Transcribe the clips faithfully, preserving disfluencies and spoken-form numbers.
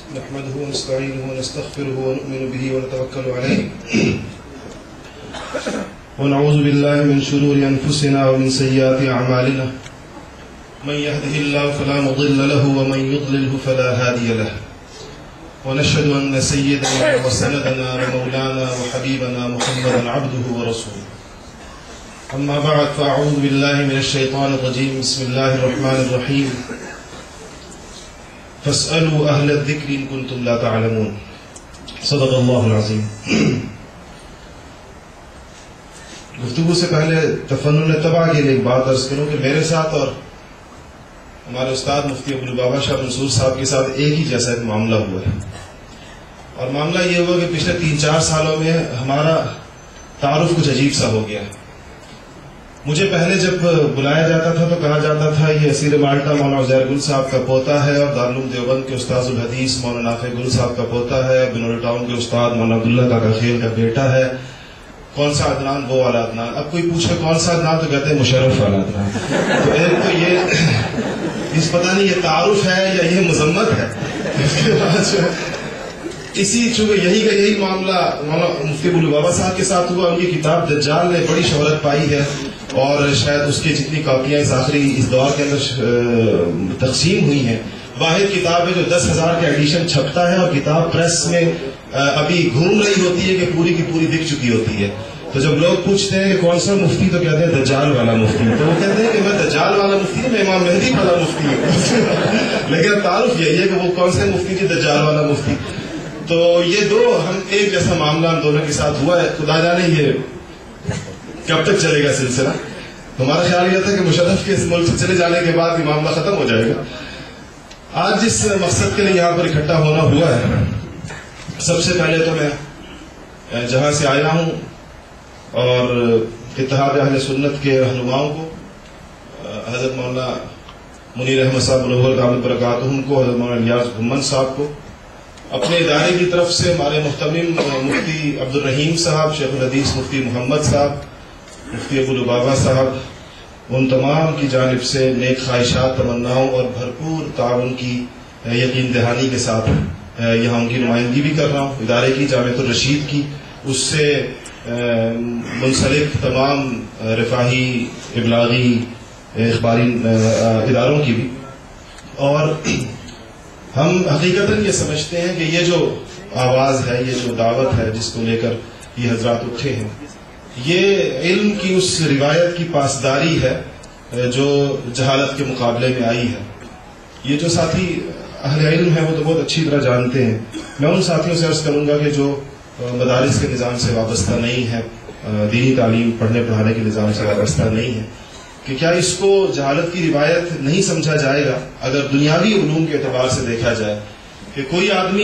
نحمده ونستعينه ونستغفره ونؤمن به ونتوكل عليه ونعوذ بالله من شرور أنفسنا ومن سيئات أعمالنا من يهده الله فلا مضل له ومن يضلله فلا هادي له ونشهد أن سيدنا وسندنا ومولانا وحبيبنا محمدا عبده ورسوله أما بعد فأعوذ بالله من الشيطان الرجيم بسم الله الرحمن الرحيم فاسألوا أهل الذكر إن كنتم لا تعلمون صدق الله العظيم. گفتگو سے پہلے تفنن طبع کے لیے ایک بات عرض کروں کہ میرے ساتھ اور ہمارے استاد مفتی عبدالبابا شاہ منصور صاحب کے ساتھ ایک ہی جیسا ایک معاملہ ہوا ہے، اور معاملہ یہ ہوا کہ پچھلے تین چار سالوں میں ہمارا تعارف کچھ عجیب سا ہو گیا. مجھے پہلے جب بلایا جاتا تھا تو کہا جاتا تھا یہ اسیر مالٹا مولانا عزیر گل صاحب کا پوتا ہے اور دارالعلوم دیوبند کے استاذ الحدیث مولانا نافع گل صاحب کا پوتا ہے، بنول ٹاؤن کے استاد مولانا عبداللہ کاکا خیل کا بیٹا ہے. کون سا عدنان؟ وہ والا عدنان. اب کوئی پوچھے کون سا عدنان تو کہتے ہیں مشرف والا عدنان. تو ایک تو یہ اس پتہ نہیں یہ تعارف ہے یا یہ مذمت ہے. اس کے بعد اسی چونکہ یہی کا یہی معاملہ مولانا مفتی عبدالبابا صاحب کے ساتھ ہوا. ان کی کتاب دجال نے بڑی شہرت پائی ہے اور شاید اس کی جتنی کاپیاں اس آخری اس دور کے اندر تقسیم ہوئی ہیں، واحد کتاب ہے جو دس ہزار کا ایڈیشن چھپتا ہے اور کتاب پریس میں ابھی گھوم رہی ہوتی ہے کہ پوری کی پوری بک چکی ہوتی ہے. تو جب لوگ پوچھتے ہیں کہ کون سا مفتی تو کہتے ہیں دجال والا مفتی. تو وہ کہتے ہیں کہ میں دجال والا مفتی ہوں، میں امام مہدی والا مفتی ہوں. لیکن تعارف یہی ہے کہ وہ کون سے مفتی تھے؟ دجال والا مفتی. تو یہ دو ہم ایک جیسا معاملہ ہم دونوں کے ساتھ ہوا ہے. خدا جانے یہ کب تک چلے گا سلسلہ. ہمارا خیال یہ تھا کہ مشرف کے اس ملک سے چلے جانے کے بعد یہ معاملہ ختم ہو جائے گا. آج جس مقصد کے لیے یہاں پر اکٹھا ہونا ہوا ہے، سب سے پہلے تو میں جہاں سے آیا ہوں اور اتحاد اہل سنت کے رہنماؤں کو، حضرت مولانا منیر احمد صاحب منور دامت برکاتہم کو، حضرت مولانا الیاس گھمن صاحب کو، اپنے ادارے کی طرف سے ہمارے محتمم مفتی عبدالرحیم صاحب، شیخ الحدیث مفتی محمد صاحب، مفتی عبدالبابا صاحب، ان تمام کی جانب سے نیک خواہشات، تمناؤں اور بھرپور تعاون کی یقین دہانی کے ساتھ یہاں ان کی نمائندگی بھی کر رہا ہوں. ادارے کی جامعۃ الرشید کی، اس سے منسلک تمام رفاہی، ابلاغی، اخباری اداروں کی بھی. اور ہم حقیقتاً یہ سمجھتے ہیں کہ یہ جو آواز ہے، یہ جو دعوت ہے جس کو لے کر یہ حضرات اٹھے ہیں، یہ علم کی اس روایت کی پاسداری ہے جو جہالت کے مقابلے میں آئی ہے. یہ جو ساتھی اہل علم ہیں وہ تو بہت اچھی طرح جانتے ہیں. میں ان ساتھیوں سے عرض کروں گا کہ جو مدارس کے نظام سے وابستہ نہیں ہے، دینی تعلیم پڑھنے پڑھانے کے نظام سے وابستہ نہیں ہے، کہ کیا اس کو جہالت کی روایت نہیں سمجھا جائے گا اگر دنیاوی علوم کے اعتبار سے دیکھا جائے کہ کوئی آدمی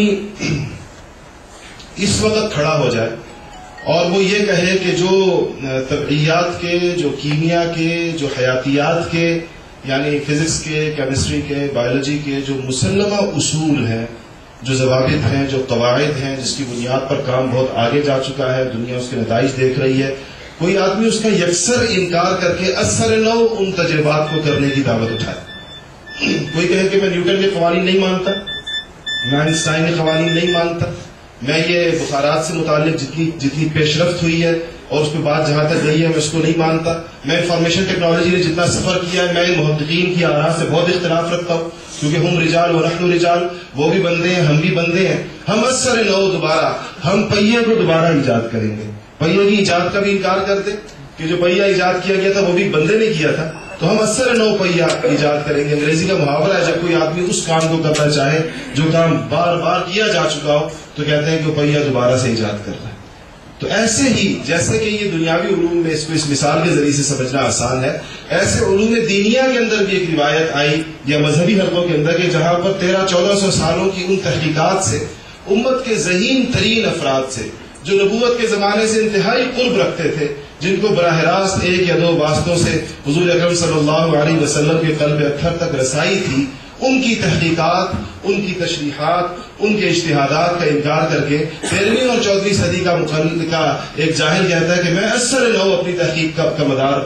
اس وقت کھڑا ہو جائے اور وہ یہ کہے کہ جو طبعیات کے، جو کیمیا کے، جو حیاتیات کے، یعنی فزکس کے، کیمسٹری کے، بایولوجی کے جو مسلمہ اصول ہیں، جو ضوابط ہیں، جو قواعد ہیں، جس کی بنیاد پر کام بہت آگے جا چکا ہے، دنیا اس کے نتائج دیکھ رہی ہے، کوئی آدمی اس کا یکسر انکار کر کے اثر نو ان تجربات کو کرنے کی دعوت اٹھائے. کوئی کہے کہ میں نیوٹن کے قوانین نہیں مانتا، میں آئنسٹائن کے قوانین نہیں مانتا، میں یہ بخارات سے متعلق جتنی جتنی پیش رفت ہوئی ہے اور اس پہ بات جہاں تک گئی ہے میں اس کو نہیں مانتا، میں انفارمیشن ٹیکنالوجی نے جتنا سفر کیا ہے، میں محققین کی آراء سے بہت اختلاف رکھتا ہوں کیونکہ ہم رجال و نحن رجال، وہ بھی بندے ہیں، ہم بھی بندے ہیں. ہم اثر نو دوبارہ ہم پہیے کو دوبارہ ایجاد کریں گے. پہیے کی ایجاد کا بھی انکار کر دیں کہ جو پہیہ ایجاد کیا گیا تھا وہ بھی بندے نے کیا تھا، تو ہم اثر نو پہیہ ایجاد کریں گے. انگریزی کا محاورہ ہے جب کوئی آدمی اس کام کو کرنا چاہے جو کام بار بار کیا جا چکا ہو تو کہتے ہیں کہ وہ پہیہ دوبارہ سے ایجاد کر رہا ہے. تو ایسے ہی جیسے کہ یہ دنیاوی علوم میں اس کو اس مثال کے ذریعے سے سمجھنا آسان ہے، ایسے علوم دینیا کے اندر بھی ایک روایت آئی یا مذہبی حلقوں کے اندر کہ جہاں پر تیرہ چودہ سو سالوں کی ان تحقیقات سے امت کے ذہین ترین افراد سے جو نبوت کے زمانے سے انتہائی قرب رکھتے تھے، جن کو براہ راست ایک یا دو واسطوں سے حضور اکرم صلی اللہ علیہ وسلم کے قلب اطہر تک رسائی تھی، ان کی تحقیقات، ان کی تشریحات، ان کے اجتہادات کا انکار کر کے تیرہویں اور چودہویں صدی کا مقلد کا ایک جاہل کہتا ہے کہ میں اثر نو اپنی تحقیق کا مدار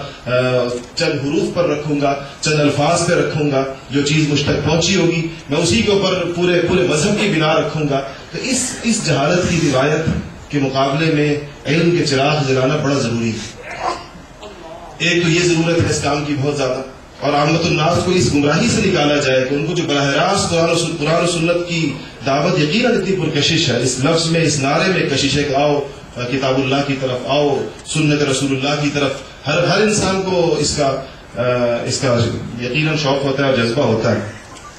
چند حروف پر رکھوں گا، چند الفاظ پہ رکھوں گا، جو چیز مجھ تک پہنچی ہوگی میں اسی کے اوپر پورے پورے مذہب کی بنا رکھوں گا. تو اس اس جہالت کی روایت کے مقابلے میں علم کے چراغ جلانا بڑا ضروری ہے. ایک تو یہ ضرورت ہے اس کام کی بہت زیادہ، اور عامت الناس کو اس گمراہی سے نکالا جائے کہ ان کو جو براہ راست قرآن و سنت کی دعوت یقیناً اتنی پرکشش ہے، اس لفظ میں، اس نعرے میں کشش ہے کہ آؤ کتاب اللہ کی طرف، آؤ سنت رسول اللہ کی طرف. ہر ہر انسان کو اس کا اس کا یقیناً شوق ہوتا ہے اور جذبہ ہوتا ہے،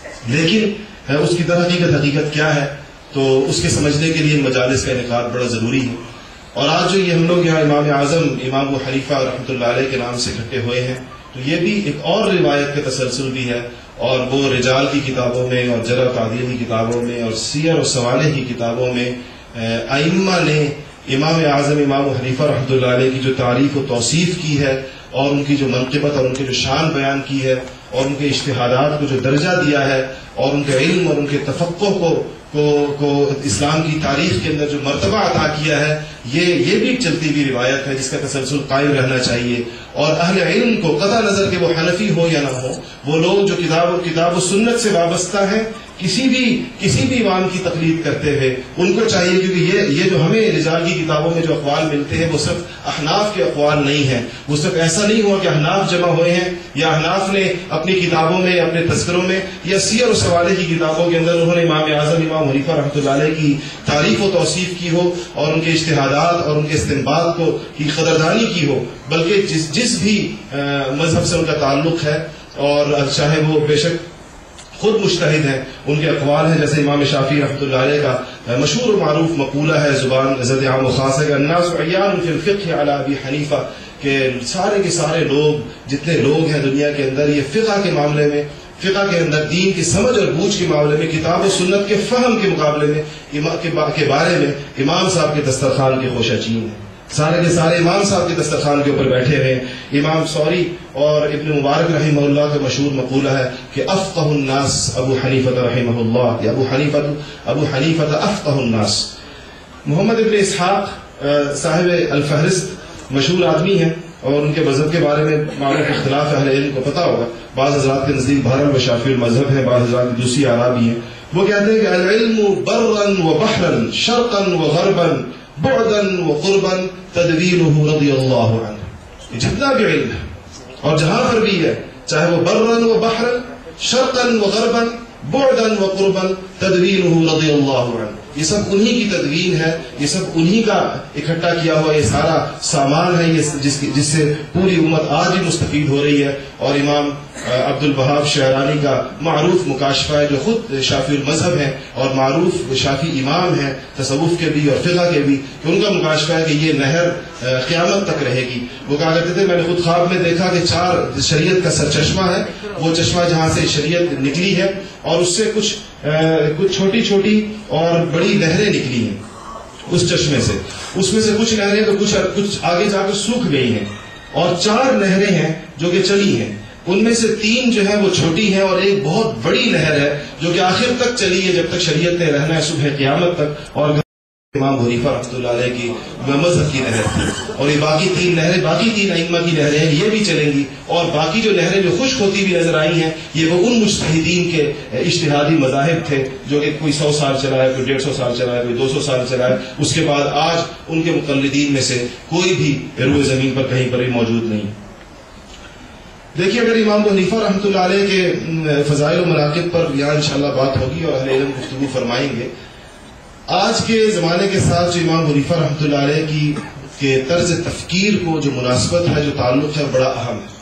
لیکن اس کی طرح حقیقت حقیقت کیا ہے تو اس کے سمجھنے کے لیے مجالس کا انعقاد بڑا ضروری ہے. اور آج جو یہ ہم لوگ یہاں امام اعظم امام ابو حنیفہ رحمۃ اللہ علیہ کے نام سے اکٹھے ہوئے ہیں، تو یہ بھی ایک اور روایت کا تسلسل بھی ہے، اور وہ رجال کی کتابوں میں اور جرح و تعدیل کی کتابوں میں اور سیر و سوالح کی کتابوں میں ائمہ نے امام اعظم امام ابو حنیفہ رحمۃ اللہ علیہ کی جو تعریف و توصیف کی ہے، اور ان کی جو منقبت اور ان کی جو شان بیان کی ہے، اور ان کے اجتہادات کو جو درجہ دیا ہے، اور ان کے علم اور ان کے تفقہ کو کو کو اسلام کی تاریخ کے اندر جو مرتبہ عطا کیا ہے، یہ یہ بھی ایک چلتی ہوئی روایت ہے جس کا تسلسل قائم رہنا چاہیے. اور اہل علم کو قطع نظر کہ وہ حنفی ہو یا نہ ہو، وہ لوگ جو کتاب و کتاب و سنت سے وابستہ ہیں، کسی بھی کسی بھی امام کی تقلید کرتے ہوئے ان کو چاہیے، کیونکہ یہ یہ جو ہمیں رجال کی کتابوں میں جو اقوال ملتے ہیں وہ صرف احناف کے اقوال نہیں ہیں. وہ صرف ایسا نہیں ہوا کہ احناف جمع ہوئے ہیں یا احناف نے اپنی کتابوں میں، اپنے تذکروں میں یا سیر و سوالے کی کتابوں کے اندر انہوں نے امام اعظم امام حنیفہ رحمۃ اللہ علیہ کی تعریف و توصیف کی ہو اور ان کے اجتہادات اور ان کے استنباط کو کی قدردانی کی ہو، بلکہ جس جس بھی مذہب سے ان کا تعلق ہے، اور چاہے وہ بے شک خود مجتہد ہیں، ان کے اقوال ہیں، جیسے امام شافعی رحمۃ اللہ علیہ کا مشہور و معروف مقولہ ہے، زبان زد عام و خاص ہے کہ الناس عیان فی الفقہ علی ابی حنیفہ، کہ سارے کے سارے لوگ جتنے لوگ ہیں دنیا کے اندر، یہ فقہ کے معاملے میں، فقہ کے اندر دین کی سمجھ اور بوجھ کے معاملے میں، کتاب و سنت کے فہم کے مقابلے میں کے بارے میں امام صاحب کے دسترخوان کے خوشچین ہیں. سارے کے سارے امام صاحب کے دسترخوان کے اوپر بیٹھے ہوئے. امام سوری اور ابن مبارک رحمہ اللہ کا مشہور مقولہ ہے کہ افقہ الناس ابو حنیفہ رحمہ اللہ، یا ابو حنیفہ ابو حنیفہ افقہ الناس. محمد ابن اسحاق صاحب الفہرست مشہور آدمی ہیں، اور ان کے مذہب کے بارے میں معروف اختلاف اہل علم کو پتہ ہوگا. بعض حضرات کے نزدیک بحر و شافعی المذہب ہیں، بعض حضرات کی دوسری آراء بھی ہیں. وہ کہتے ہیں کہ العلم برا و بحرا شرقا و غربا بعدا و قربا تدبیرہ رضی اللہ عنہ. جتنا بھی علم ہے اور جہاں پر بھی ہے، چاہے وہ برا و بحرا شرقا و غربا بعدا و قربا تدبیرہ رضی اللہ عنہ، یہ سب انہی کی تدوین ہے، یہ سب انہی کا اکٹھا کیا ہوا یہ سارا سامان ہے، یہ جس جس سے پوری امت آج بھی مستفید ہو رہی ہے. اور امام عبد الوہاب شعرانی کا معروف مکاشفہ ہے، جو خود شافعی المذہب ہیں اور معروف شافعی امام ہیں تصوف کے بھی اور فقہ کے بھی، کہ ان کا مکاشفہ ہے کہ یہ نہر قیامت تک رہے گی. وہ کہا کرتے تھے میں نے خود خواب میں دیکھا کہ چار شریعت کا سر چشمہ ہے، وہ چشمہ جہاں سے شریعت نکلی ہے، اور اس سے کچھ کچھ چھوٹی چھوٹی اور بڑی نہریں نکلی ہیں اس چشمے سے. اس میں سے کچھ نہریں تو کچھ کچھ آگے جا کر سوکھ گئی ہیں، اور چار نہریں ہیں جو کہ چلی ہیں. ان میں سے تین جو ہیں وہ چھوٹی ہیں، اور ایک بہت بڑی نہر ہے جو کہ آخر تک چلی ہے، جب تک شریعت نے رہنا ہے صبح قیامت تک. اور امام حنیفہ رحمۃ اللہ علیہ کی مذہب کی نہر تھی، اور یہ باقی تین نہریں، باقی تین ائمہ کی نہریں ہیں، یہ بھی چلیں گی. اور باقی جو نہریں جو خشک ہوتی بھی نظر آئی ہیں، یہ وہ ان مجتہدین کے اجتہادی مذاہب تھے جو کہ کوئی سو سال چلا ہے، کوئی ڈیڑھ سو سال چلا ہے، کوئی دو سو سال چلا ہے. اس کے بعد آج ان کے مقلدین میں سے کوئی بھی روئے زمین پر کہیں پر بھی موجود نہیں. دیکھیے، اگر امام ابو حنیفہ رحمۃ اللہ علیہ کے فضائل و مناقب پر یہاں انشاءاللہ بات ہوگی اور اہل علم گفتگو فرمائیں گے. آج کے زمانے کے ساتھ جو امام ابو حنیفہ رحمۃ اللہ علیہ کی کے طرز تفکیر کو جو مناسبت ہے، جو تعلق ہے، بڑا اہم ہے.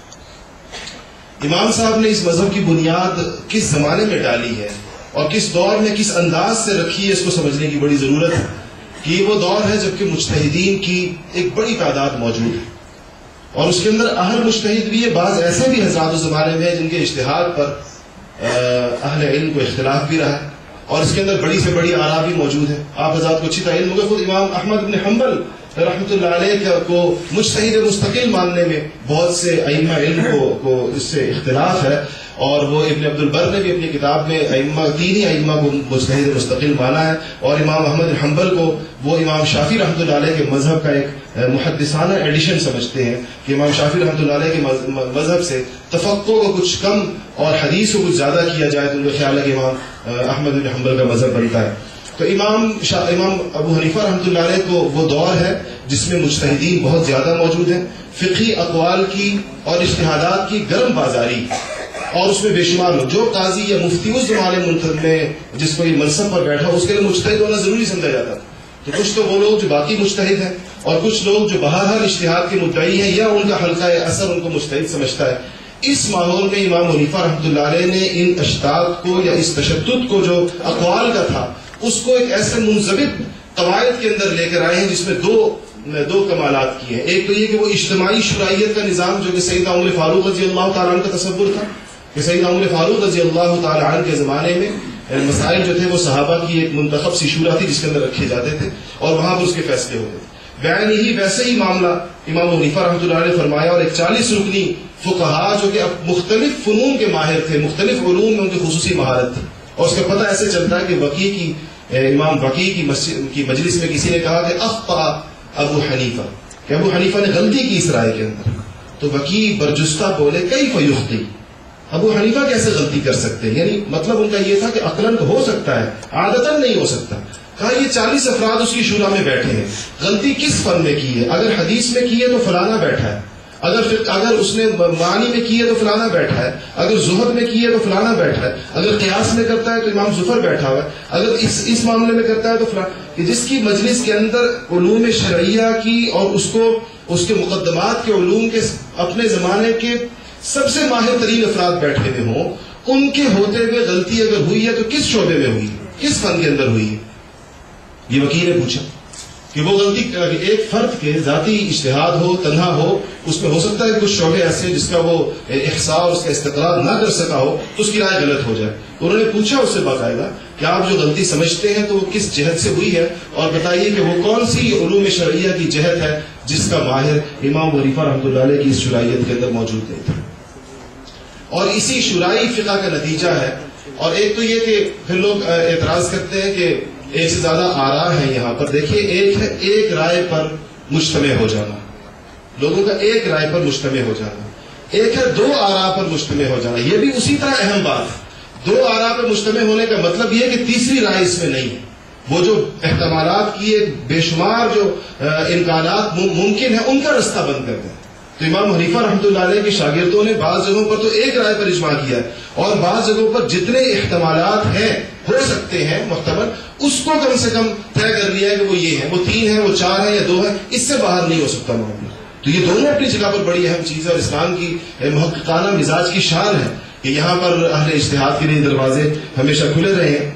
امام صاحب نے اس مذہب کی بنیاد کس زمانے میں ڈالی ہے اور کس دور میں کس انداز سے رکھی ہے، اس کو سمجھنے کی بڑی ضرورت ہے. کہ یہ وہ دور ہے جبکہ مجتہدین کی ایک بڑی تعداد موجود ہے، اور اس کے اندر اہل مجتہد بھی ہے. بعض ایسے بھی حضرات اس زمانے میں ہیں جن کے اجتہاد پر اہل علم کو اختلاف بھی رہا ہے، اور اس کے اندر بڑی سے بڑی آراء بھی موجود ہے. آپ حضرات کو اچھی طرح علم ہوگا، خود امام احمد بن حنبل رحمۃ اللہ علیہ کو مجتہد مستقل ماننے میں بہت سے ائمہ علم کو, کو اس سے اختلاف ہے. اور وہ ابن عبد البر نے بھی اپنی کتاب میں ائمہ تین ہی ائمہ کو مجتہد مستقل مانا ہے، اور امام احمد بن حنبل کو وہ امام شافعی رحمۃ اللہ علیہ کے مذہب کا ایک محدثانہ ایڈیشن سمجھتے ہیں کہ امام شافعی رحمۃ اللہ علیہ کے مذہب سے تفقہ کو کچھ کم اور حدیث کو کچھ زیادہ کیا جائے تو ان کا خیال ہے کہ امام احمد بن حنبل کا مذہب بنتا ہے۔ تو امام شا... امام ابو حنیفہ رحمۃ اللہ علیہ کو وہ دور ہے جس میں مجتہدین بہت زیادہ موجود ہیں، فقہی اقوال کی اور اجتہادات کی گرم بازاری، اور اس میں بے شمار لوگ، جو قاضی یا مفتی اس زمانے منتخب میں جس کو یہ منصب پر بیٹھا اس کے لیے مجتہد ہونا ضروری سمجھا جاتا تھا۔ تو کچھ تو وہ لوگ جو باقی مجتہد ہیں، اور کچھ لوگ جو بہرحال اجتہاد کے مدعی ہیں یا ان کا حلقہ اثر ان کو مجتہد سمجھتا ہے۔ اس ماحول میں امام حنیفہ رحمۃ اللہ علیہ نے ان اشتات کو یا اس تشدد کو جو اقوال کا تھا اس کو ایک ایسے منضبط قواعد کے اندر لے کر آئے ہیں جس میں دو دو کمالات کی ہیں۔ ایک تو یہ کہ وہ اجتماعی شرعیت کا نظام جو کہ سیدنا عمر فاروق رضی اللہ تعالیٰ عنہ کا تصور تھا کہ سیدنا عمر فاروق رضی اللہ تعالیٰ عنہ کے زمانے میں مسائل جو تھے وہ صحابہ کی ایک منتخب سی شورا تھی جس کے اندر رکھے جاتے تھے اور وہاں پر اس کے فیصلے ہوتے تھے۔ بیان ہی ویسے ہی معاملہ امام حنیفہ رحمۃ اللہ علیہ نے فرمایا، اور ایک چالیس رکنی فقہا جو کہ اب مختلف فنون کے ماہر تھے، مختلف علوم میں ان کی خصوصی مہارت تھی، اور اس کا پتہ ایسے چلتا ہے کہ وقی کی امام وقی کی کی مجلس میں کسی نے کہا کہ اخطأ ابو حنیفہ، کہ ابو حنیفہ نے غلطی کی اس رائے کے اندر، تو وقی برجستہ بولے کیف یخطئ، ابو حنیفہ کیسے غلطی کر سکتے ہیں؟ یعنی مطلب ان کا یہ تھا کہ عقلاً تو ہو سکتا ہے، عادتاً نہیں ہو سکتا۔ کہا یہ چالیس افراد اس کی شورا میں بیٹھے ہیں، غلطی کس فن میں کی ہے؟ اگر حدیث میں کی ہے تو فلانا بیٹھا ہے، اگر اگر اس نے معنی میں کی ہے تو فلانا بیٹھا ہے، اگر زہد میں کی ہے تو فلانا بیٹھا ہے، اگر قیاس میں کرتا ہے تو امام ظفر بیٹھا ہوا ہے، اگر اس اس معاملے میں کرتا ہے تو فلانا، کہ جس کی مجلس کے اندر علوم شرعیہ کی اور اس کو اس کے مقدمات کے علوم کے اپنے زمانے کے سب سے ماہر ترین افراد بیٹھے ہوئے ہوں، ان کے ہوتے ہوئے غلطی اگر ہوئی ہے تو کس شعبے میں ہوئی، کس فن کے اندر ہوئی ہے؟ یہ وکیل نے پوچھا کہ وہ غلطی ایک فرد کے ذاتی اجتہاد ہو، تنہا ہو، اس میں ہو سکتا ہے کہ کچھ شعبے ایسے جس کا وہ احصاء اور اس کا استقرار نہ کر سکا ہو تو اس کی رائے غلط ہو جائے۔ انہوں نے پوچھا اس سے باقاعدہ کہ آپ جو غلطی سمجھتے ہیں تو وہ کس جہت سے ہوئی ہے، اور بتائیے کہ وہ کون سی علوم شرعیہ کی جہت ہے جس کا ماہر امام حنیفہ رحمۃ اللہ علیہ کی اس شرعیت کے اندر موجود نہیں تھا۔ اور اسی شرعی فقہ کا نتیجہ ہے، اور ایک تو یہ کہ پھر لوگ اعتراض کرتے ہیں کہ ایک سے زیادہ آراء ہیں یہاں پر۔ دیکھیے ایک ہے ایک رائے پر مجتمع ہو جانا، لوگوں کا ایک رائے پر مجتمع ہو جانا، ایک ہے دو آراء پر مجتمع ہو جانا، یہ بھی اسی طرح اہم بات ہے۔ دو آراء پر مجتمع ہونے کا مطلب یہ کہ تیسری رائے اس میں نہیں ہے، وہ جو احتمالات کی ایک بے شمار جو امکانات ممکن ہیں ان کا رستہ بند کر دیں۔ تو امام حنیفہ رحمۃ اللہ علیہ کے شاگردوں نے بعض جگہوں پر تو ایک رائے پر اجماع کیا ہے، اور بعض جگہوں پر جتنے احتمالات ہیں ہو سکتے ہیں محتمل، اس کو کم سے کم طے کر لیا ہے کہ وہ یہ ہیں، وہ تین ہیں، وہ چار ہیں یا دو ہیں، اس سے باہر نہیں ہو سکتا معاملہ۔ تو یہ دونوں اپنی جگہ پر بڑی اہم چیز ہے، اور اسلام کی محققانہ مزاج کی شان ہے کہ یہاں پر اہل اجتہاد کے لیے دروازے ہمیشہ کھلے رہے ہیں۔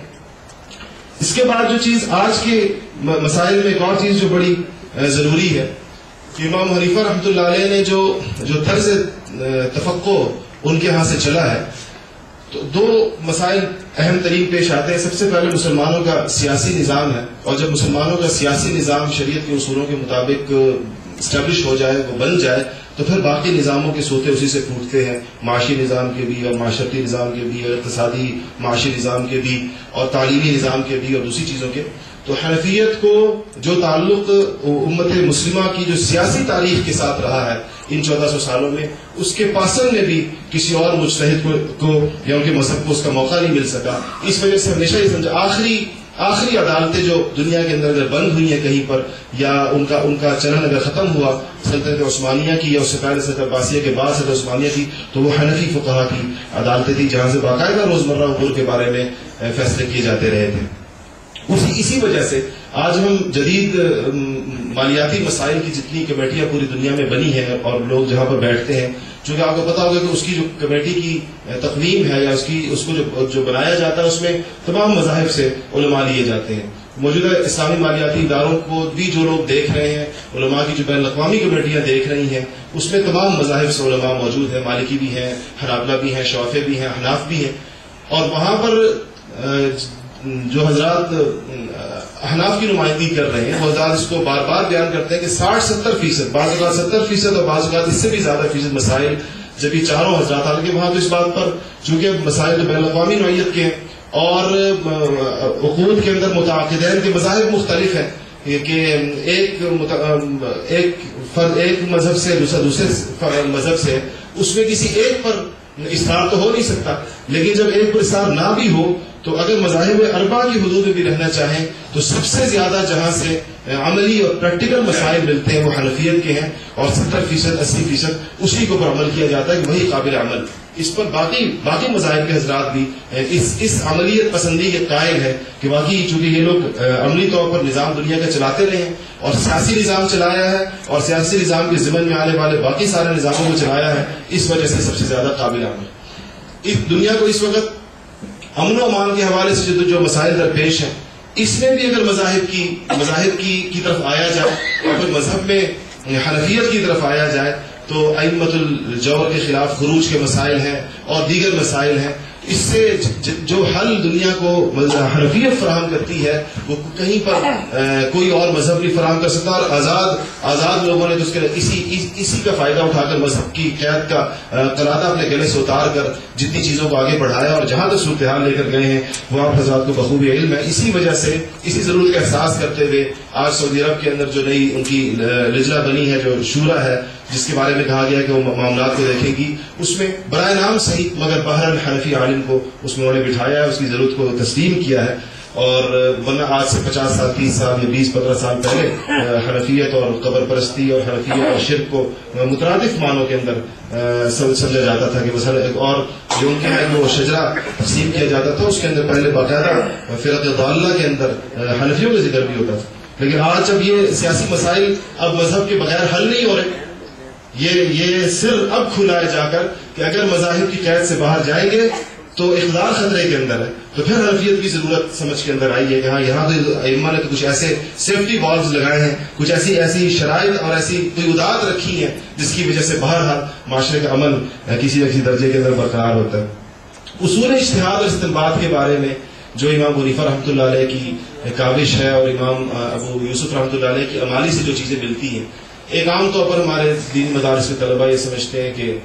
اس کے بعد جو چیز آج کے مسائل میں ایک اور چیز جو بڑی ضروری ہے کہ امام حنیفہ رحمۃ اللہ علیہ نے جو جو طرز تفقہ ان کے ہاں سے چلا ہے، تو دو مسائل اہم ترین پیش آتے ہیں۔ سب سے پہلے مسلمانوں کا سیاسی نظام ہے، اور جب مسلمانوں کا سیاسی نظام شریعت کے اصولوں کے مطابق اسٹیبلش ہو جائے، وہ بن جائے، تو پھر باقی نظاموں کے سوتے اسی سے پھوٹتے ہیں، معاشی نظام کے بھی اور معاشرتی نظام کے بھی اور اقتصادی معاشی نظام کے بھی اور تعلیمی نظام کے بھی اور دوسری چیزوں کے۔ تو حنفیت کو جو تعلق امت مسلمہ کی جو سیاسی تاریخ کے ساتھ رہا ہے ان چودہ سو سالوں میں، اس کے پاسن میں بھی کسی اور مجتہد کو یا ان کے مذہب کو اس کا موقع نہیں مل سکا۔ اس وجہ سے ہمیشہ یہ سمجھا آخری آخری عدالتیں جو دنیا کے اندر اگر بند ہوئی ہیں کہیں پر، یا ان کا ان کا چلن اگر ختم ہوا سلطنت عثمانیہ کی یا اس سے پہلے سلطنت عباسیہ کے بعد سلطنت عثمانیہ کی، تو وہ حنفی فقہا کی عدالتیں تھیں جہاں سے باقاعدہ روزمرہ امور کے بارے میں فیصلے کیے جاتے رہے تھے۔ اسی اسی وجہ سے آج ہم جدید مالیاتی مسائل کی جتنی کمیٹیاں پوری دنیا میں بنی ہیں اور لوگ جہاں پر بیٹھتے ہیں، چونکہ آپ کو پتا ہوگا کہ اس کی جو کمیٹی کی تقویم ہے یا اس کی اس کو جو جو بنایا جاتا ہے اس میں تمام مذاہب سے علماء لیے جاتے ہیں۔ موجودہ اسلامی مالیاتی اداروں کو بھی جو لوگ دیکھ رہے ہیں، علماء کی جو بین الاقوامی کمیٹیاں دیکھ رہی ہیں، اس میں تمام مذاہب سے علماء موجود ہیں، مالکی بھی ہیں، حنابلہ بھی ہیں، شافعی بھی ہیں، حناف بھی ہیں، اور وہاں پر جو حضرات احناف کی نمائندگی کر رہے ہیں وہ حضرات اس کو بار بار بیان کرتے ہیں کہ ساٹھ ستر فیصد بعض اوقات ستر فیصد اور بعض اوقات اس سے بھی زیادہ فیصد مسائل جب یہ چاروں حضرات، حالانکہ وہاں تو اس بات پر چونکہ مسائل تو بین الاقوامی نوعیت کے ہیں اور عقود کے اندر متعاقدین کے مذاہب مختلف ہیں کہ ایک ایک فرد ایک مذہب سے دوسرا دوسرے مذہب سے، اس میں کسی ایک پر اصرار تو ہو نہیں سکتا، لیکن جب ایک پر اصرار نہ بھی ہو تو اگر مذاہب اربع کی حدود میں بھی رہنا چاہیں تو سب سے زیادہ جہاں سے عملی اور پریکٹیکل مسائل ملتے ہیں وہ حنفیت کے ہیں، اور ستر فیصد اسی فیصد اسی کے اوپر عمل کیا جاتا ہے کہ وہی قابل عمل۔ اس پر باقی باقی مذاہب کے حضرات بھی اس اس عملیت پسندی کے قائل ہے کہ واقعی چونکہ یہ لوگ عملی طور پر نظام دنیا کا چلاتے رہے ہیں اور سیاسی نظام چلایا ہے اور سیاسی نظام کے ضمن میں آنے والے باقی سارے نظاموں کو چلایا ہے، اس وجہ سے سب سے زیادہ قابل عمل۔ اس دنیا کو اس وقت امن و امان کے حوالے سے جو جو مسائل درپیش ہیں، اس میں بھی اگر مذاہب کی مذاہب کی کی طرف آیا جائے اور پھر مذہب میں حنفیت کی طرف آیا جائے تو ائمۃ الجور کے خلاف خروج کے مسائل ہیں اور دیگر مسائل ہیں۔ اس سے جو حل دنیا کو حنفیت فراہم کرتی ہے وہ کہیں پر کوئی اور مذہب نہیں فراہم کر سکتا، اور آزاد آزاد لوگوں نے تو اس کے اسی اسی کا فائدہ اٹھا کر مذہب کی قید کا قلادہ اپنے گلے سے اتار کر جتنی چیزوں کو آگے بڑھایا اور جہاں تک صورتحال لے کر گئے ہیں وہ آپ حضرات کو بخوبی علم ہے۔ اسی وجہ سے اسی ضرورت کا احساس کرتے ہوئے آج سعودی عرب کے اندر جو نئی ان کی لجنہ بنی ہے، جو شورا ہے، جس کے بارے میں کہا گیا کہ وہ معاملات کو دیکھے گی، اس میں برائے نام صحیح مگر بہرحال حنفی عالم کو اس میں انہوں نے بٹھایا ہے، اس کی ضرورت کو تسلیم کیا ہے۔ اور ورنہ آج سے پچاس سال تیس سال یا بیس پندرہ سال پہلے حنفیت اور قبر پرستی اور حنفیت اور شرک کو مترادف معنوں کے اندر سمجھا جاتا تھا کہ مثلا ایک اور جو ان کے ہے وہ شجرا تقسیم کیا جاتا تھا، اس کے اندر پہلے باقاعدہ فرق ضالہ کے اندر حنفیوں کا ذکر بھی ہوتا تھا۔ لیکن آج جب یہ سیاسی مسائل اب مذہب کے بغیر حل نہیں ہو رہے، یہ یہ سر اب کھلا ہے جا کر کہ اگر مذاہب کی قید سے باہر جائیں گے تو اقدار خطرے کے اندر ہے، تو پھر حنفیت کی ضرورت سمجھ کے اندر آئی ہے کہ ہاں یہاں تو ائمہ نے تو کچھ ایسے سیفٹی والز لگائے ہیں، کچھ ایسی ایسی شرائط اور ایسی قیودات رکھی ہیں جس کی وجہ سے بہرحال معاشرے کا امن کسی نہ کسی درجے کے اندر برقرار ہوتا ہے۔ اصول اجتہاد اور استنباط کے بارے میں جو امام ابو حنیفہ رحمۃ اللہ علیہ کی کاوش ہے اور امام ابو یوسف رحمۃ اللہ علیہ کی امالی سے جو چیزیں ملتی ہیں، ایک عام طور پر ہمارے دین مدارس کے طلباء یہ سمجھتے ہیں کہ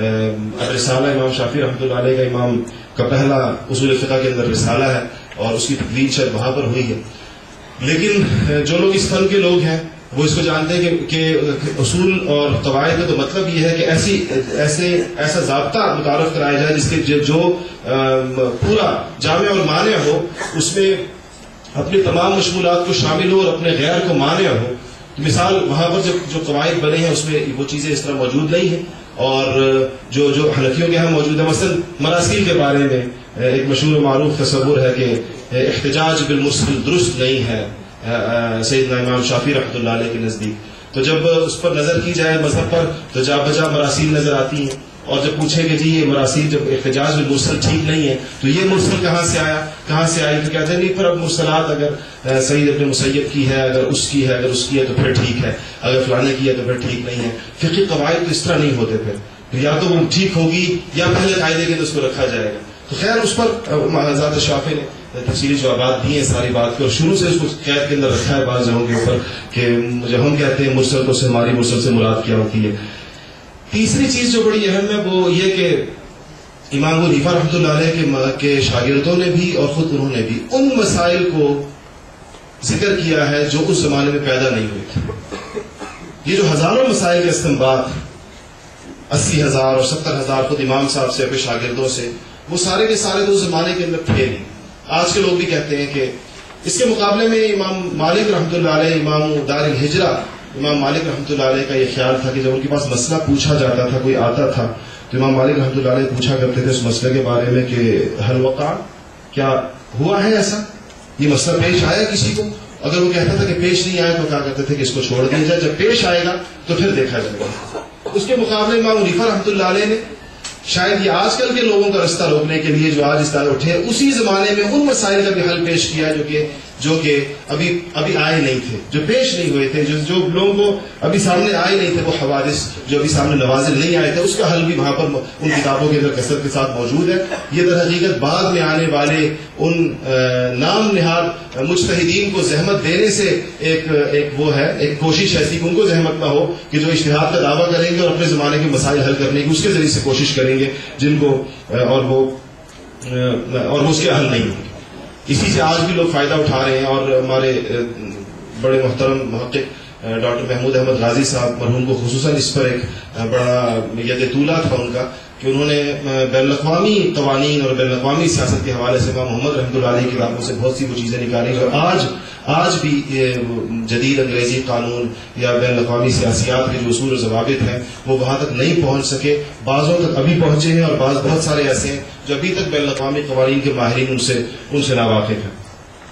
رسالہ امام شافعی رحمۃ اللہ علیہ کا امام کا پہلا اصول فقہ کے اندر رسالہ ہے اور اس کی تدوین شاید وہاں پر ہوئی ہے، لیکن جو لوگ اس فن کے لوگ ہیں وہ اس کو جانتے ہیں کہ کہ اصول اور قواعد کا تو مطلب یہ ہے کہ ایسی ایسے ایسا ضابطہ متعارف کرایا جائے جس کے جو پورا جامع اور مانع ہو، اس میں اپنی تمام مشمولات کو شامل ہو اور اپنے غیر کو مانع ہو۔ مثال وہاں پر جو جو قواعد بنے ہیں اس میں وہ چیزیں اس طرح موجود نہیں ہیں، اور جو جو حنفیوں کے یہاں موجود ہے، مثلا مراسیل کے بارے میں ایک مشہور و معروف تصور ہے کہ احتجاج بالمرسل درست نہیں ہے سیدنا امام شافعی رحمۃ اللہ علیہ کے نزدیک، تو جب اس پر نظر کی جائے مذہب پر تو جا بجا مراسیل نظر آتی ہیں، اور جب پوچھیں کہ جی یہ مراسیل جب احتجاج بالمرسل ٹھیک نہیں ہے تو یہ مرسل کہاں سے آیا کہاں سے آئی، تو کہتے ہیں نہیں پھر اب مرسلات اگر سعید ابن مسیب کی ہے، اگر اس کی ہے، اگر اس کی ہے تو پھر ٹھیک ہے، اگر فلانے کی ہے تو پھر ٹھیک نہیں ہے۔ فقہی قواعد تو اس طرح نہیں ہوتے، پھر یا تو وہ ٹھیک ہوگی یا پہلے قاعدے کے تو اس کو رکھا جائے گا۔ تو خیر اس پر حضرت شافعی نے تفصیلی جوابات دیے ہیں ساری بات کو، اور شروع سے اس کو قید کے اندر رکھا ہے بعض جگہوں کے اوپر کہ جب ہم کہتے ہیں مرسل تو سے ہماری مرسل سے مراد کیا ہوتی ہے۔ تیسری چیز جو بڑی اہم ہے وہ یہ کہ امام ابو حنیفہ رحمۃ اللہ علیہ کے شاگردوں نے بھی اور خود انہوں نے بھی ان مسائل کو ذکر کیا ہے جو اس زمانے میں پیدا نہیں ہوئے تھے۔ یہ جو ہزاروں مسائل کا استنباط اسی ہزار اور ستر ہزار خود امام صاحب سے اپنے شاگردوں سے، وہ سارے کے سارے تو اس زمانے کے اندر تھے نہیں۔ آج کے لوگ بھی کہتے ہیں کہ اس کے مقابلے میں امام مالک رحمۃ اللہ علیہ، امام دار الہجرہ امام مالک رحمۃ اللہ علیہ کا یہ خیال تھا کہ جب ان کے پاس مسئلہ پوچھا جاتا تھا، کوئی آتا تھا تو امام مالک رحمۃ اللہ علیہ پوچھا کرتے تھے اس مسئلے کے بارے میں کہ حل وقع، کیا ہوا ہے ایسا، یہ مسئلہ پیش آیا کسی کو؟ اگر وہ کہتا تھا کہ پیش نہیں آیا تو کہا کرتے تھے کہ اس کو چھوڑ دیا جائے، جب پیش آئے گا تو پھر دیکھا جائے گا۔ اس کے مقابلے امام ابو حنیفہ رحمۃ اللہ علیہ نے شاید یہ آج کل کے لوگوں کا رستہ روکنے کے لیے جو آج اس طرح اٹھے، اسی زمانے میں ان مسائل کا بھی حل پیش کیا ہے جو کہ جو کہ ابھی ابھی آئے نہیں تھے، جو پیش نہیں ہوئے تھے، جو جو لوگوں کو ابھی سامنے آئے نہیں تھے، وہ حوادث جو ابھی سامنے نوازل نہیں آئے تھے، اس کا حل بھی وہاں پر ان کتابوں کے اندر کثرت کے ساتھ موجود ہے۔ یہ در حقیقت بعد میں آنے والے ان نام نہاد مجتہدین کو زحمت دینے سے ایک ایک وہ ہے، ایک کوشش ایسی کہ ان کو زحمت نہ ہو کہ جو اجتہاد کا دعویٰ کریں گے اور اپنے زمانے کے مسائل حل کرنے کی اس کے ذریعے سے کوشش کریں گے، جن کو اور وہ اور وہ اس کے حل نہیں ہوں گے۔ اسی سے آج بھی لوگ فائدہ اٹھا رہے ہیں، اور ہمارے بڑے محترم محقق ڈاکٹر محمود احمد غازی صاحب مرحوم کو خصوصاً اس پر ایک بڑا ید طولہ تھا ان کا کہ انہوں نے بین الاقوامی قوانین اور بین الاقوامی سیاست کے حوالے سے امام محمد رحمۃ اللہ علیہ کی کتابوں سے بہت سی وہ چیزیں نکالی، اور آج آج بھی جدید انگریزی قانون یا بین الاقوامی سیاسیات کے جو اصول و ضوابط ہیں وہ وہاں تک نہیں پہنچ سکے، بعضوں تک ابھی پہنچے ہیں اور بعض بہت سارے ایسے ہیں جو ابھی تک بین الاقوامی قوانین کے ماہرین ان سے ان سے ناواقف ہیں۔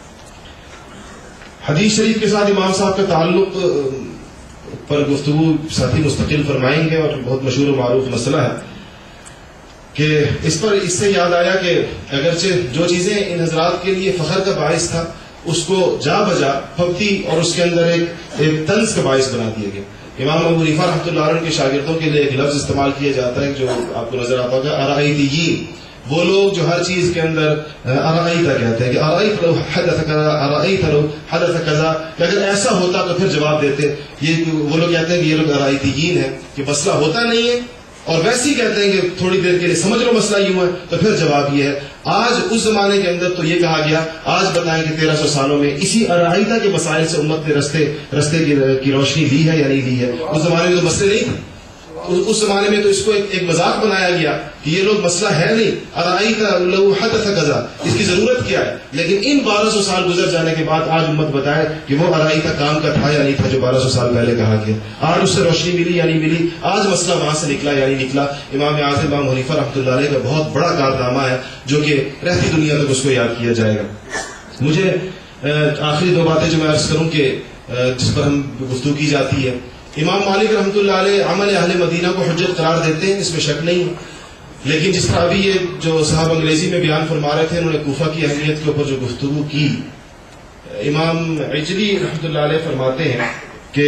حدیث شریف کے ساتھ امام صاحب کا تعلق پر گفتگو ساتھی مستقل فرمائیں گے، اور بہت مشہور و معروف مسئلہ ہے کہ اس پر اس سے یاد آیا کہ اگرچہ جو چیزیں ان حضرات کے لیے فخر کا باعث تھا اس کو جا بجا پھپتی اور اس کے اندر ایک ایک طنز کا باعث بنا دیا گیا۔ امام ابو حنیفہ رحمۃ اللہ علیہ کے شاگردوں کے لیے ایک لفظ استعمال کیا جاتا ہے جو آپ کو نظر آتا ہوگا، ارائیتیین، وہ لوگ جو ہر چیز کے اندر ارائیتا کہتے ہیں کہ ارائیت لو حدث کذا، ارائیت لو حدث کذا، کہ اگر ایسا ہوتا تو پھر جواب دیتے۔ یہ وہ لوگ کہتے ہیں کہ یہ لوگ ارائیتیین ہیں کہ مسئلہ ہوتا نہیں ہے اور ویسے ہی کہتے ہیں کہ تھوڑی دیر کے لیے سمجھ لو مسئلہ یوں ہے، تو پھر جواب یہ ہے۔ آج اس زمانے کے اندر تو یہ کہا گیا، آج بتائیں کہ تیرہ سو سالوں میں اسی ارائیتا کے مسائل سے امت نے رستے رستے کی روشنی لی ہے یا نہیں لی ہے؟ اس زمانے میں تو مسئلے نہیں تھے، اس زمانے میں تو اس کو ایک, ایک مذاق بنایا گیا کہ یہ لوگ مسئلہ ہے نہیں، ارائیتا لو حدث کذا، اس کی ضرورت کیا ہے؟ لیکن ان بارہ سو سال گزر جانے کے بعد آج امت بتائے کہ وہ ارائیتا کام کا تھا یا نہیں تھا جو بارہ سو سال پہلے کہا گیا، آج اس سے روشنی ملی یا نہیں ملی، آج مسئلہ وہاں سے نکلا یا نہیں نکلا۔ امام اعظم امام حنیفہ رحمۃ اللہ علیہ کا بہت بڑا کارنامہ ہے جو کہ رہتی دنیا تک اس کو یاد کیا جائے گا۔ مجھے آخری دو باتیں جو میں عرض کروں کہ جس پر ہم گفتگو کی جاتی ہے، امام مالک رحمۃ اللہ علیہ عمل اہل مدینہ کو حجت قرار دیتے ہیں، اس میں شک نہیں ہے، لیکن جس طرح ابھی یہ جو صاحب انگریزی میں بیان فرما رہے تھے، انہوں نے کوفہ کی اہمیت کے اوپر جو گفتگو کی، امام عجلی رحمۃ اللہ علیہ فرماتے ہیں کہ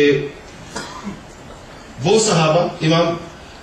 وہ صحابہ، امام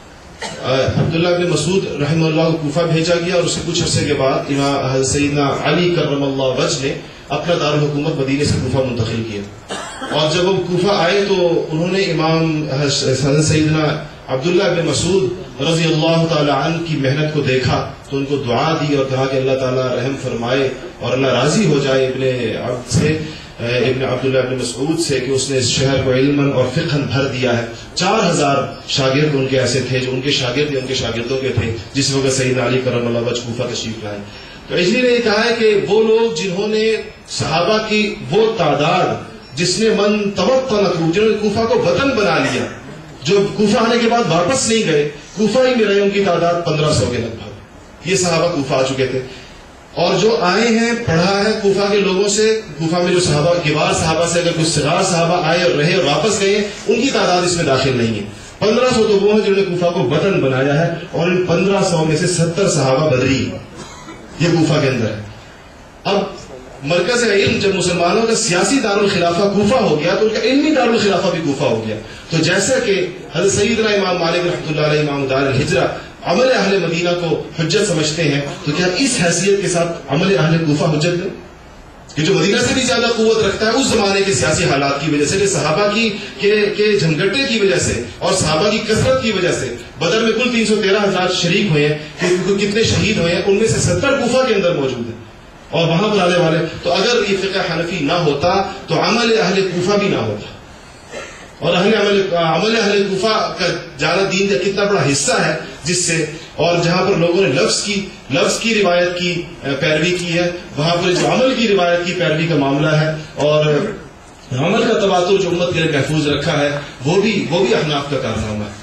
عبداللہ بن مسعود رحمہ اللہ کو کوفہ بھیجا گیا اور اس سے کچھ عرصے کے بعد امام سیدنا علی کرم اللہ وجہ نے اپنا دارالحکومت مدینے سے کوفہ منتقل کیا، اور جب وہ کوفہ آئے تو انہوں نے امام سیدنا عبداللہ بن مسعود رضی اللہ تعالی عنہ کی محنت کو دیکھا تو ان کو دعا دی اور کہا کہ اللہ تعالیٰ رحم فرمائے اور اللہ راضی ہو جائے ابن عبد سے، ابن عبداللہ بن مسعود سے، کہ اس نے اس شہر کو علماً اور فقہاً بھر دیا ہے۔ چار ہزار شاگرد ان کے ایسے تھے جو ان کے شاگرد ان کے شاگردوں کے تھے جس وقت سیدنا علی کرم اللہ وجہ کوفہ تشریف لائے۔ تو اجلی نے یہ کہا ہے کہ وہ لوگ جنہوں نے صحابہ کی وہ تعداد جس نے من توقع جنہوں نے کوفہ کو وطن بنا لیا، جو کوفہ آنے کے بعد واپس نہیں گئے، کوفہ ہی میں رہے، ان کی تعداد پندرہ سو کے لگ بھگ، یہ صحابہ کوفہ آ چکے تھے۔ اور جو آئے ہیں پڑھا ہے کوفہ کے لوگوں سے، کوفہ میں جو صحابہ کبار صحابہ سے اگر کچھ صغار صحابہ آئے اور رہے اور واپس گئے، ان کی تعداد اس میں داخل نہیں ہے۔ پندرہ سو تو وہ ہیں جنہوں نے کوفہ کو وطن بنایا ہے، اور ان پندرہ سو میں سے ستر صحابہ بدری یہ کوفہ کے اندر ہے۔ اب مرکز علم جب مسلمانوں کا سیاسی دارالخلافہ کوفہ ہو گیا تو ان کا علمی دارالخلافہ بھی کوفہ ہو گیا۔ تو جیسا کہ حضرت سیدنا امام مالک رحمۃ اللہ علیہ امام دار الہجرہ عمل اہل مدینہ کو حجت سمجھتے ہیں، تو کیا اس حیثیت کے ساتھ عمل اہل کوفہ حجت ہے کہ جو مدینہ سے بھی زیادہ قوت رکھتا ہے اس زمانے کے سیاسی حالات کی وجہ سے، کہ صحابہ کی کے جھمگٹے کی وجہ سے اور صحابہ کی کثرت کی وجہ سے بدر میں کل تین سو تیرہ ہزار شریک ہوئے ہیں، کہ کتنے شہید ہوئے ہیں، ان میں سے ستر کوفہ کے اندر موجود ہیں اور وہاں بلانے والے۔ تو اگر یہ فقہ حنفی نہ ہوتا تو عمل اہل کوفہ بھی نہ ہوتا، اور اہل عمل عمل اہل کوفہ کا جانا دین کا کتنا بڑا حصہ ہے، جس سے اور جہاں پر لوگوں نے لفظ کی لفظ کی روایت کی پیروی کی ہے، وہاں پر جو عمل کی روایت کی پیروی کا معاملہ ہے، اور عمل کا تواتر جو امت کے لیے محفوظ رکھا ہے، وہ بھی وہ بھی احناف کا کارنامہ ہے۔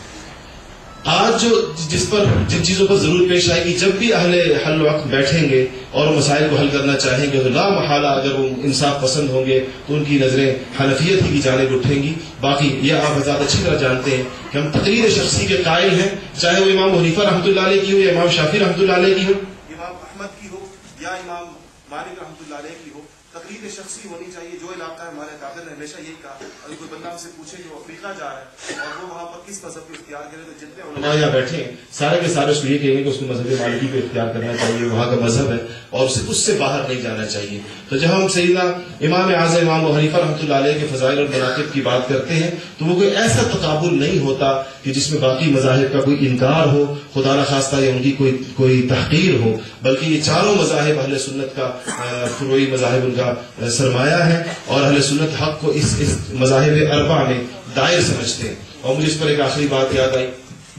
آج جو جس پر جن چیزوں پر ضرور پیش آئے گی، جب بھی اہل حل وقت بیٹھیں گے اور مسائل کو حل کرنا چاہیں گے تو لا محالہ اگر وہ انصاف پسند ہوں گے تو ان کی نظریں حنفیت ہی کی جانب اٹھیں گی۔ باقی یہ آپ حضرات اچھی طرح جانتے ہیں کہ ہم تقلید شخصی کے قائل ہیں، چاہے وہ امام حنیفہ رحمۃ اللہ علیہ کی ہو یا امام شافعی رحمۃ اللہ علیہ کی ہو، امام احمد کی ہو یا امام مالک رحمۃ اللہ علیہ کی ہو، تقلید شخصی ہونی چاہیے. جو علاقہ ہے ہمارے قابل نے ہمیشہ یہی کہا, اگر کوئی بندہ ہم سے پوچھے کہ وہ افریقہ جا رہا ہے اور وہ وہاں پر کس مذہب کو اختیار کرے, تو جتنے علماء یہاں بیٹھے ہیں سارے کے سارے اس کو یہ کہیں گے کہ اس کو مذہب مالکی کو اختیار کرنا چاہیے, وہاں کا مذہب ہے اور اسے اس سے باہر نہیں جانا چاہیے. تو جب ہم سیدنا امام اعظم امام ابو حنیفہ رحمۃ اللہ علیہ کے فضائل اور مناقب کی بات کرتے ہیں تو وہ کوئی ایسا تقابل نہیں ہوتا کہ جس میں باقی مذاہب کا کوئی انکار ہو, خدا نخواستہ یا ان کی کوئی کوئی تحقیر ہو, بلکہ یہ چاروں مذاہب اہل سنت کا فروعی مذاہب ان کا سرمایہ ہے, اور اہل سنت حق کو اس اس مذاہب اربع میں دائر سمجھتے ہیں. اور مجھے اس پر ایک آخری بات یاد آئی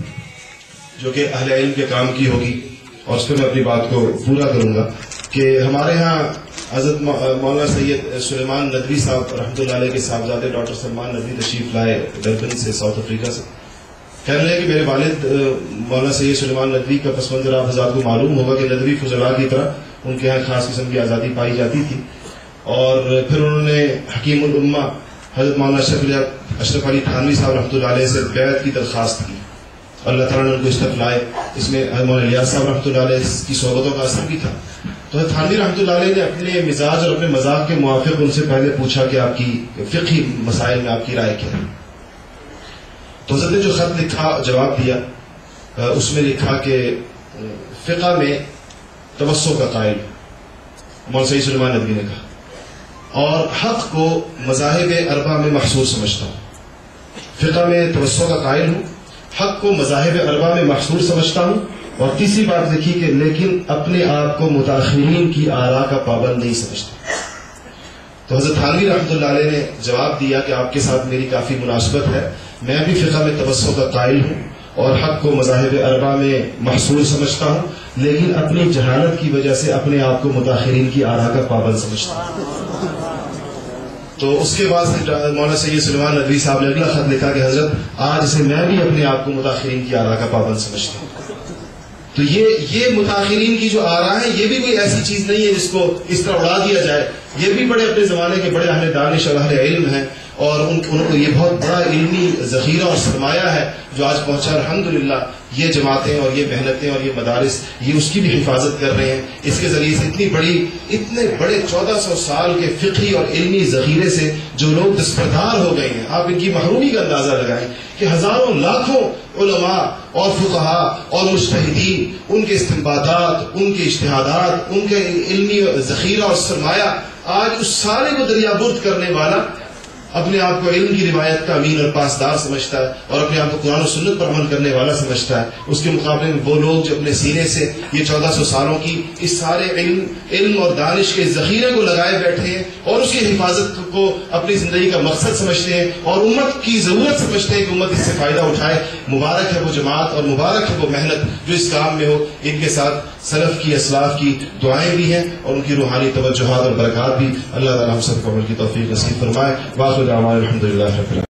جو کہ اہل علم کے کام کی ہوگی, اور اس پہ میں اپنی بات کو پورا کروں گا کہ ہمارے ہاں حضرت مولانا سید سلیمان ندوی صاحب رحمۃ اللہ علیہ کے صاحبزادے ڈاکٹر سلمان ندوی تشریف لائے ڈربن سے, ساؤتھ افریقہ سے. کہنے لگے کہ میرے والد مولانا سید سلیمان ندوی کا پس منظر آپ حضرات کو معلوم ہوگا کہ ندوی فضلاء کی طرح ان کے یہاں خاص قسم کی آزادی پائی جاتی تھی, اور پھر انہوں نے حکیم الامہ حضرت مولانا اشرف اشرف علی تھانوی صاحب رحمۃ اللہ علیہ سے بیعت کی درخواست کی. اللہ تعالیٰ نے ان کو اشرف لائے, اس میں مولانا الیاس صاحب رحمۃ اللہ علیہ کی صحبتوں کا اثر بھی تھا. تو تھانوی رحمۃ اللہ علیہ نے اپنے مزاج اور اپنے مذاق کے موافق ان سے پہلے پوچھا کہ آپ کی فقہی مسائل میں آپ کی رائے کیا ہے. تو حضرت نے جو خط لکھا جواب دیا اس میں لکھا کہ فقہ میں توسع کا قائل مولانا سید سلیمان ندوی نے کہا, اور حق کو مذاہب اربع میں محصور سمجھتا ہوں. فقہ میں توسع کا قائل ہوں, حق کو مذاہب اربع میں محصور سمجھتا ہوں. اور تیسری بات لکھی کہ لیکن اپنے آپ کو متاخرین کی آراء کا پابند نہیں سمجھتا. تو حضرت تھانوی رحمۃ اللہ علیہ نے جواب دیا کہ آپ کے ساتھ میری کافی مناسبت ہے, میں بھی فقہ میں توسع کا قائل ہوں اور حق کو مذاہب اربع میں محصور سمجھتا ہوں, لیکن اپنی جہالت کی وجہ سے اپنے آپ کو متاخرین کی آراء کا پابند سمجھتا ہوں. تو اس کے بعد مولانا سید سلیمان ندوی صاحب نے اگلا خط لکھا کہ حضرت آج سے میں بھی اپنے آپ کو متاخرین کی آراء کا پابند سمجھتا ہوں. تو یہ یہ متاخرین کی جو آراء ہے یہ بھی کوئی ایسی چیز نہیں ہے جس کو اس طرح اڑا دیا جائے. یہ بھی بڑے اپنے زمانے کے بڑے اہل دانش اور اہل علم ہیں, اور ان کو یہ بہت بڑا علمی ذخیرہ اور سرمایہ ہے جو آج پہنچا. الحمدللہ یہ جماعتیں اور یہ محنتیں اور یہ مدارس یہ اس کی بھی حفاظت کر رہے ہیں. اس کے ذریعے سے اتنی بڑی اتنے بڑے چودہ سو سال کے فقہی اور علمی ذخیرے سے جو لوگ دستبردار ہو گئے ہیں, آپ ان کی محرومی کا اندازہ لگائیں کہ ہزاروں لاکھوں علماء اور فقہاء اور مجتہدین, ان کے استنباطات, ان کے اجتہادات, ان کے علمی ذخیرہ اور سرمایہ, آج اس سارے کو دریابرد کرنے والا اپنے آپ کو علم کی روایت کا امین اور پاسدار سمجھتا ہے اور اپنے آپ کو قرآن و سنت پر عمل کرنے والا سمجھتا ہے. اس کے مقابلے میں وہ لوگ جو اپنے سینے سے یہ چودہ سو سالوں کی اس سارے علم علم اور دانش کے ذخیرے کو لگائے بیٹھے ہیں اور اس کی حفاظت کو اپنی زندگی کا مقصد سمجھتے ہیں اور امت کی ضرورت سمجھتے ہیں کہ امت اس سے فائدہ اٹھائے. مبارک ہے وہ جماعت اور مبارک ہے وہ محنت جو اس کام میں ہو. ان کے ساتھ سلف کی اسلاف کی دعائیں بھی ہیں اور ان کی روحانی توجہات اور برکات بھی. اللہ تعالیٰ ہم سب کو عمل کی توفیق نصیب فرمائے. واخر دعوانا الحمدللہ رب العالمین.